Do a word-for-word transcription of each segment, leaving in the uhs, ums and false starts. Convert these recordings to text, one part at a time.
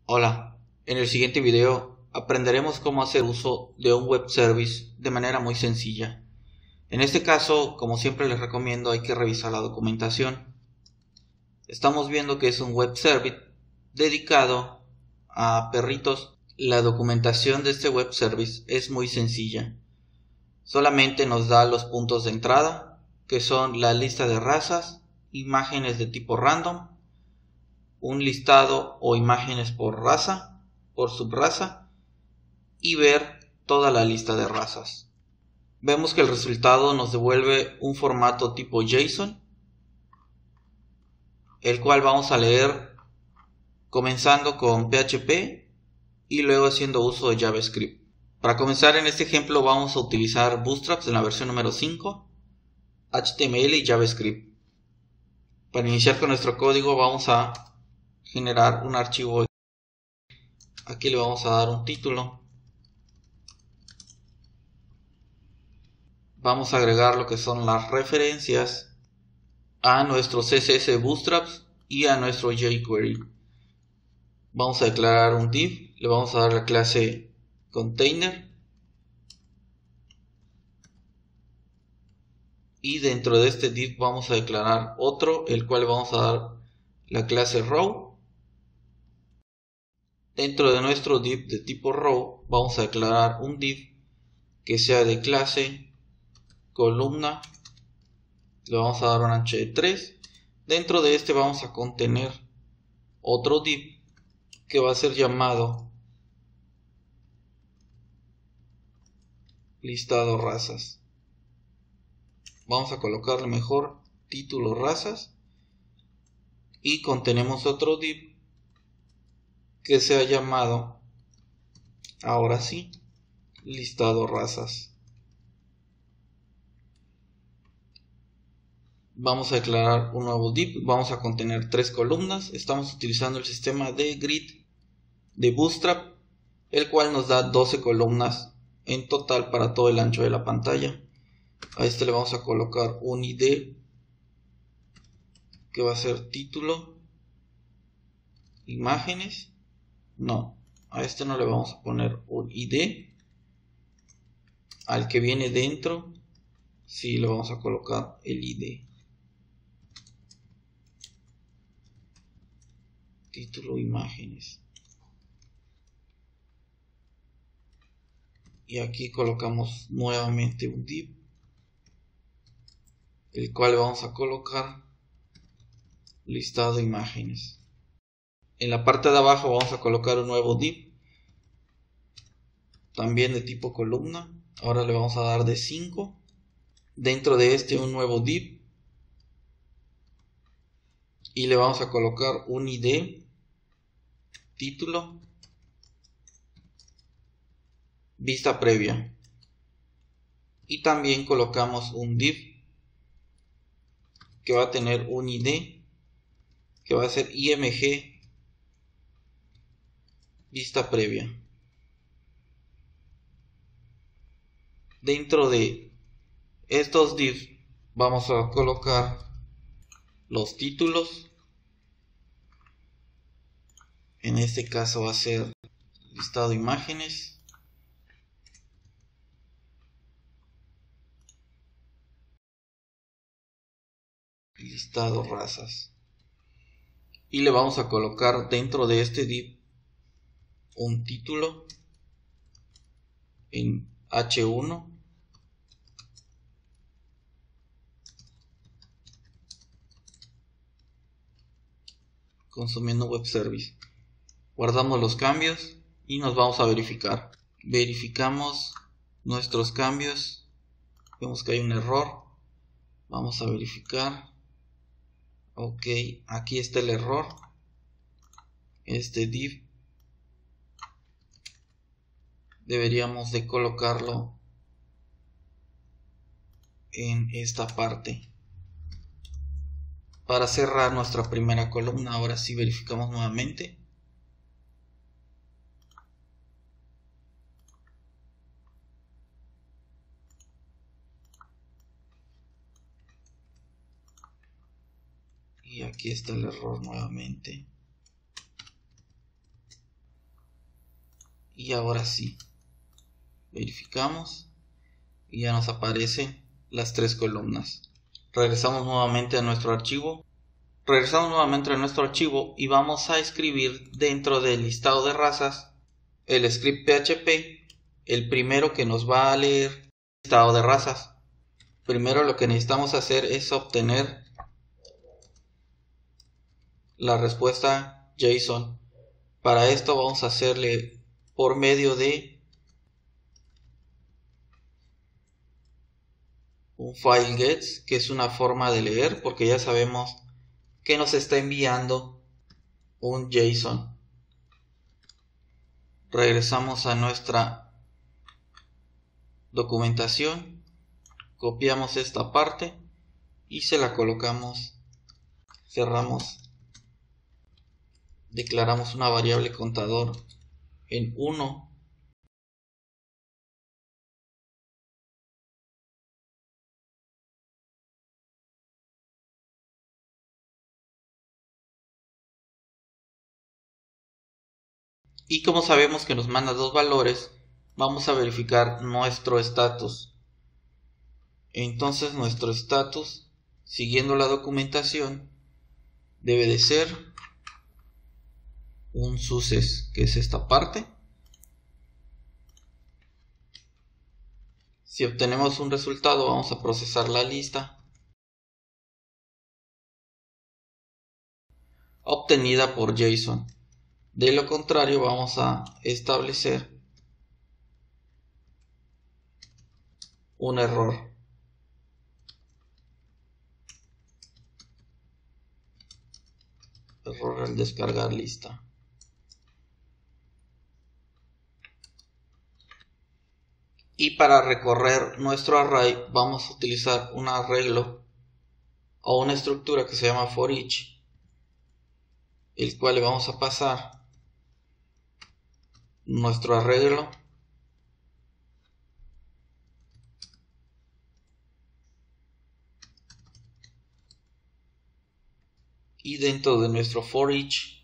Hola, en el siguiente video aprenderemos cómo hacer uso de un web service de manera muy sencilla. En este caso, como siempre les recomiendo, hay que revisar la documentación. Estamos viendo que es un web service dedicado a perritos. La documentación de este web service es muy sencilla. Solamente nos da los puntos de entrada, que son la lista de razas, imágenes de tipo random, un listado o imágenes por raza, por subraza, y ver toda la lista de razas. Vemos que el resultado nos devuelve un formato tipo JSON, el cual vamos a leer comenzando con P H P y luego haciendo uso de JavaScript. Para comenzar, en este ejemplo vamos a utilizar Bootstrap en la versión número cinco, H T M L y JavaScript. Para iniciar con nuestro código vamos a generar un archivo. Aquí le vamos a dar un título. Vamos a agregar lo que son las referencias a nuestro C S S Bootstrap y a nuestro jQuery. Vamos a declarar un div, le vamos a dar la clase container y dentro de este div vamos a declarar otro, el cual le vamos a dar la clase row. Dentro de nuestro div de tipo row vamos a declarar un div que sea de clase columna, le vamos a dar un ancho de tres. Dentro de este vamos a contener otro div que va a ser llamado listado razas. Vamos a colocarle mejor título razas y contenemos otro div que sea llamado, ahora sí, listado razas. Vamos a declarar un nuevo div, vamos a contener tres columnas. Estamos utilizando el sistema de grid de Bootstrap, el cual nos da doce columnas en total para todo el ancho de la pantalla. A este le vamos a colocar un I D que va a ser título, imágenes. No, a este no le vamos a poner un I D. Al que viene dentro sí le vamos a colocar el I D. Título, imágenes. Y aquí colocamos nuevamente un div, el cual vamos a colocar listado de imágenes. En la parte de abajo vamos a colocar un nuevo div, también de tipo columna. Ahora le vamos a dar de cinco. Dentro de este un nuevo div y le vamos a colocar un I D, título, vista previa. Y también colocamos un div que va a tener un I D que va a ser img vista previa. Dentro de estos divs vamos a colocar los títulos. En este caso va a ser listado de imágenes. Listado razas. Y le vamos a colocar dentro de este div un título en H uno. Consumiendo web service. Guardamos los cambios y nos vamos a verificar. Verificamos nuestros cambios. Vemos que hay un error. Vamos a verificar. Ok, aquí está el error. Este div deberíamos de colocarlo en esta parte. Para cerrar nuestra primera columna, ahora sí verificamos nuevamente. Y aquí está el error nuevamente. Y ahora sí, verificamos y ya nos aparecen las tres columnas. Regresamos nuevamente a nuestro archivo. Regresamos nuevamente a nuestro archivo y vamos a escribir dentro del listado de razas el script P H P, el primero que nos va a leer el listado de razas. Primero lo que necesitamos hacer es obtener la respuesta JSON. Para esto vamos a hacerle por medio de un file gets, que es una forma de leer, porque ya sabemos que nos está enviando un JSON. Regresamos a nuestra documentación, copiamos esta parte y se la colocamos, cerramos, declaramos una variable contador en uno. Y como sabemos que nos manda dos valores, vamos a verificar nuestro estatus. Entonces nuestro estatus, siguiendo la documentación, debe de ser un success, que es esta parte. Si obtenemos un resultado, vamos a procesar la lista obtenida por JSON. De lo contrario, vamos a establecer un error. Error al descargar lista. Y para recorrer nuestro array vamos a utilizar un arreglo o una estructura que se llama for each, el cual le vamos a pasar nuestro arreglo y dentro de nuestro for each,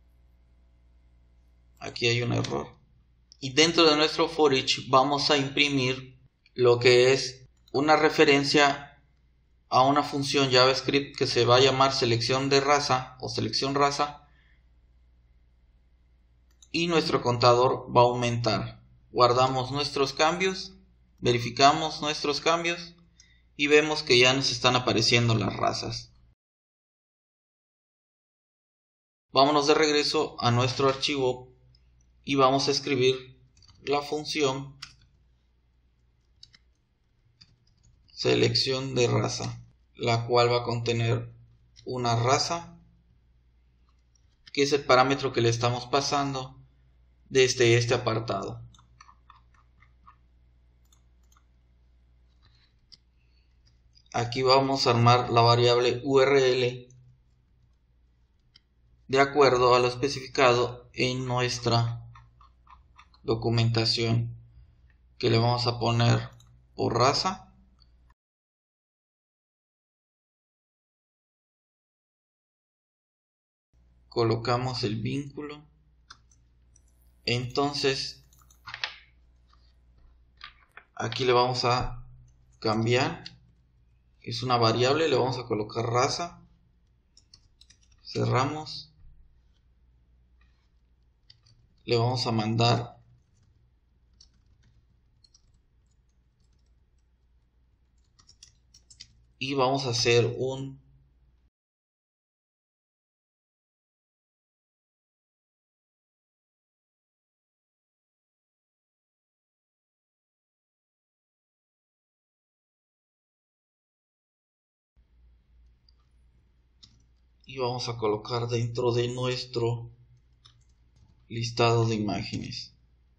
aquí hay un error, y dentro de nuestro for each vamos a imprimir lo que es una referencia a una función JavaScript que se va a llamar selección de raza o selección raza, y nuestro contador va a aumentar. Guardamos nuestros cambios, verificamos nuestros cambios y vemos que ya nos están apareciendo las razas. Vámonos de regreso a nuestro archivo y vamos a escribir la función selección de raza, la cual va a contener una raza, que es el parámetro que le estamos pasando desde este apartado. Aquí vamos a armar la variable U R L de acuerdo a lo especificado en nuestra documentación, que le vamos a poner por raza. Colocamos el vínculo. Entonces aquí le vamos a cambiar, es una variable, le vamos a colocar raza, cerramos, le vamos a mandar y vamos a hacer un y vamos a colocar dentro de nuestro listado de imágenes.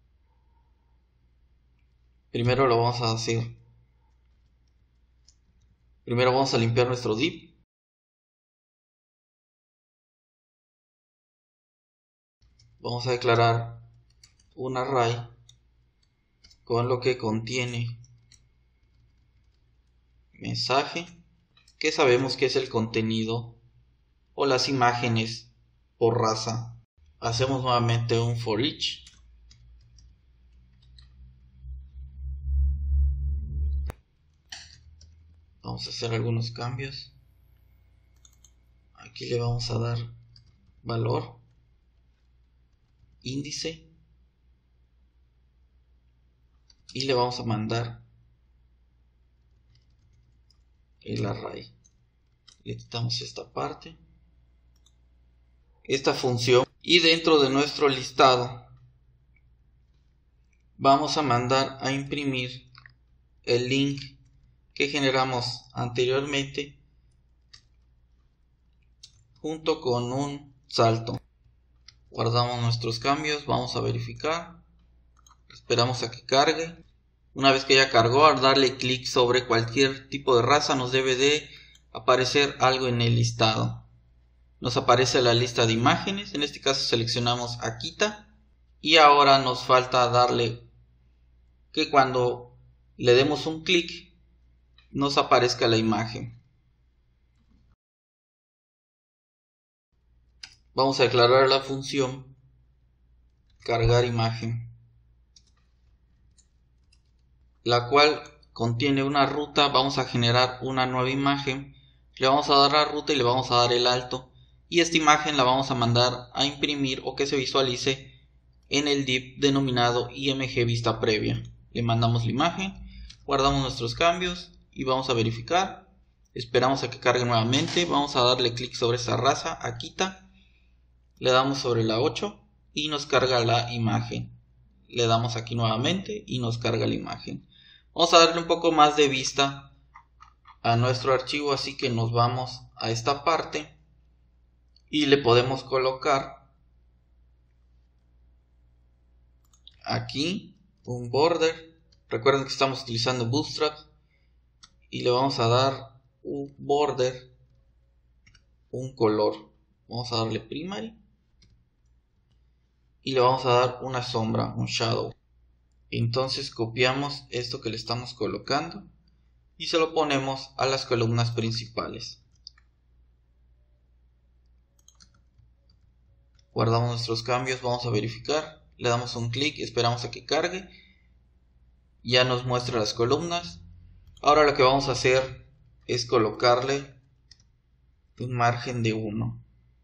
Primero lo vamos a hacer. Primero vamos a limpiar nuestro div. Vamos a declarar un array con lo que contiene mensaje, que sabemos que es el contenido o las imágenes por raza. Hacemos nuevamente un for each Vamos a hacer algunos cambios. Aquí le vamos a dar valor, índice, y le vamos a mandar el array. Le quitamos esta parte, esta función, y dentro de nuestro listado vamos a mandar a imprimir el link que generamos anteriormente junto con un salto. Guardamos nuestros cambios, vamos a verificar, esperamos a que cargue. Una vez que ya cargó, al darle clic sobre cualquier tipo de raza nos debe de aparecer algo en el listado. Nos aparece la lista de imágenes, en este caso seleccionamos Akita, y ahora nos falta darle que cuando le demos un clic nos aparezca la imagen. Vamos a declarar la función cargar imagen, la cual contiene una ruta. Vamos a generar una nueva imagen, le vamos a dar la ruta y le vamos a dar el alto, y esta imagen la vamos a mandar a imprimir o que se visualice en el div denominado I M G vista previa. Le mandamos la imagen, guardamos nuestros cambios y vamos a verificar. Esperamos a que cargue nuevamente, vamos a darle clic sobre esa raza, Akita, le damos sobre la ocho y nos carga la imagen. Le damos aquí nuevamente y nos carga la imagen. Vamos a darle un poco más de vista a nuestro archivo, así que nos vamos a esta parte y le podemos colocar aquí un border. Recuerden que estamos utilizando Bootstrap y le vamos a dar un border, un color. Vamos a darle primary y le vamos a dar una sombra, un shadow. Entonces copiamos esto que le estamos colocando y se lo ponemos a las columnas principales. Guardamos nuestros cambios, vamos a verificar, le damos un clic, esperamos a que cargue, ya nos muestra las columnas. Ahora lo que vamos a hacer es colocarle un margen de uno.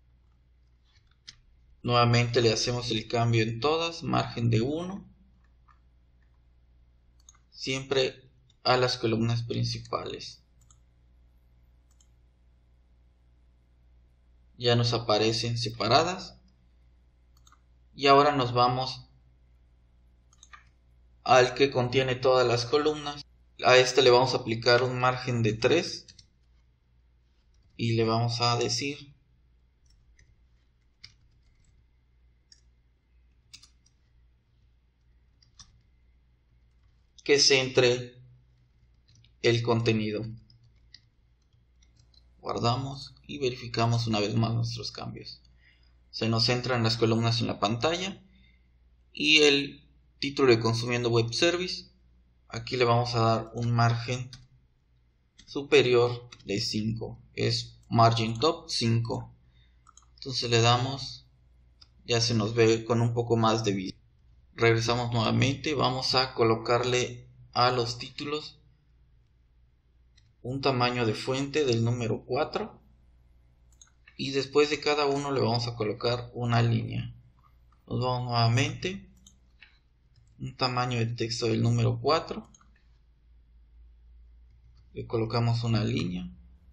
Nuevamente le hacemos el cambio en todas, margen de uno, siempre a las columnas principales. Ya nos aparecen separadas. Y ahora nos vamos al que contiene todas las columnas. A este le vamos a aplicar un margen de tres y le vamos a decir que centre el contenido. Guardamos y verificamos una vez más nuestros cambios. Se nos centran las columnas en la pantalla y el título de Consumiendo Web Service. Aquí le vamos a dar un margen superior de cinco, es margin top cinco. Entonces le damos, ya se nos ve con un poco más de vista. Regresamos nuevamente, vamos a colocarle a los títulos un tamaño de fuente del número cuatro. Y después de cada uno le vamos a colocar una línea. Nos vamos nuevamente, un tamaño de texto del número cuatro, le colocamos una línea,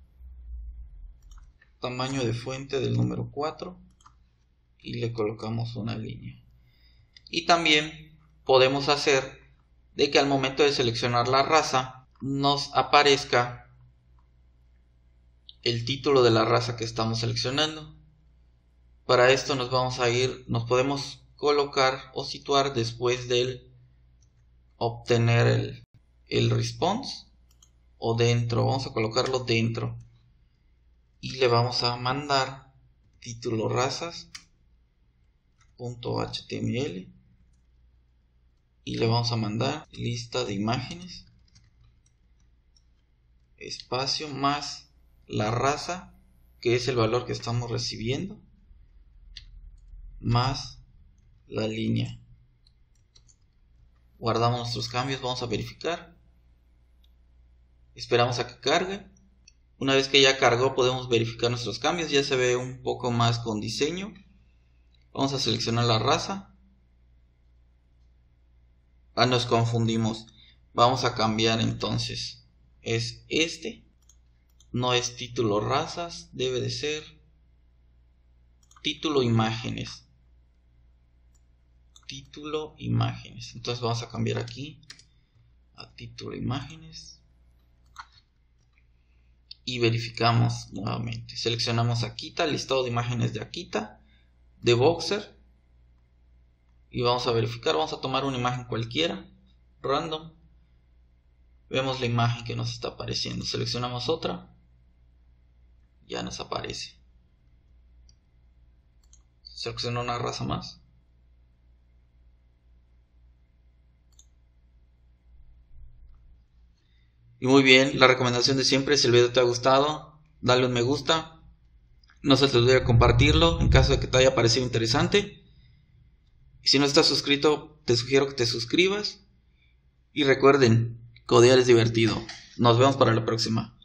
tamaño de fuente del número cuatro y le colocamos una línea. Y también podemos hacer de que al momento de seleccionar la raza nos aparezca el título de la raza que estamos seleccionando. Para esto nos vamos a ir, nos podemos colocar o situar después del obtener el, el response o dentro. Vamos a colocarlo dentro y le vamos a mandar título razas punto html y le vamos a mandar lista de imágenes espacio más la raza, que es el valor que estamos recibiendo, más la línea. Guardamos nuestros cambios, vamos a verificar. Esperamos a que cargue. Una vez que ya cargó podemos verificar nuestros cambios. Ya se ve un poco más con diseño. Vamos a seleccionar la raza. Ah, nos confundimos. Vamos a cambiar entonces. Es este. No es título razas. Debe de ser título imágenes. Título imágenes. Entonces vamos a cambiar aquí a título imágenes. Y verificamos nuevamente. Seleccionamos Akita, listado de imágenes de Akita, de Boxer. Y vamos a verificar. Vamos a tomar una imagen cualquiera, random. Vemos la imagen que nos está apareciendo. Seleccionamos otra. Ya nos aparece. Selecciono una raza más. Y muy bien, la recomendación de siempre, si el video te ha gustado, dale un me gusta. No se te olvide compartirlo en caso de que te haya parecido interesante. Y si no estás suscrito, te sugiero que te suscribas. Y recuerden, codear es divertido. Nos vemos para la próxima.